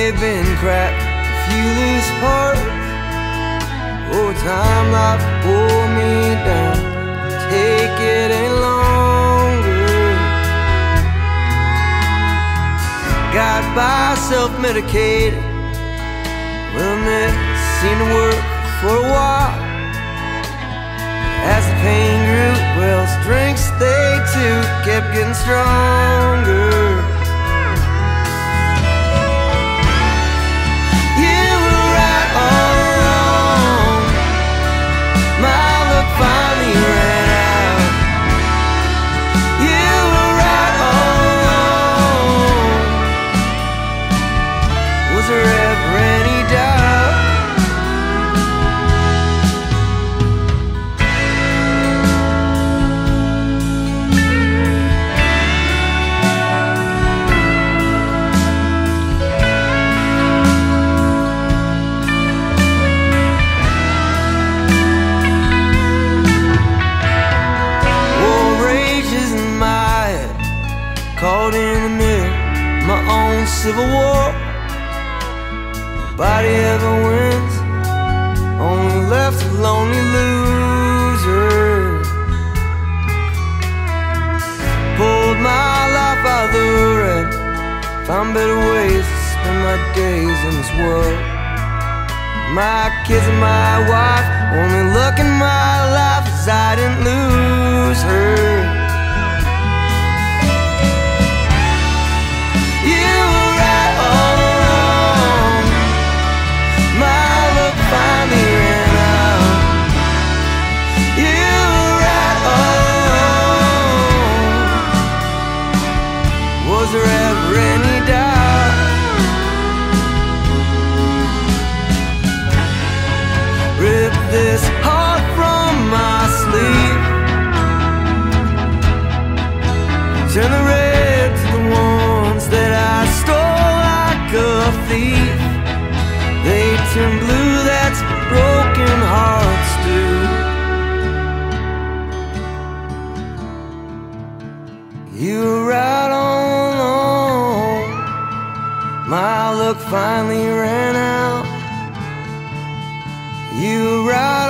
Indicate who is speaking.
Speaker 1: they've been cracked, a few loose parts. Over time life wore me down, take it any longer. Got by self-medicated, well, it seemed to work for a while. As the pain grew, well, strengths they too kept getting stronger. You were right all along, my luck finally ran out. You were right all along, was there ever any doubt? Caught in the middle of my own civil war. Nobody ever wins, only left a lonely loser. Pulled my life out of the red, found better ways to spend my days in this world. My kids and my wife, only luck in my life is I didn't lose her. Was there ever any doubt? Rip this heart from my sleeve, turn the red to the ones that I stole like a thief. They turn blue, that's broken hearts do. You were right on, my luck finally ran out. You were right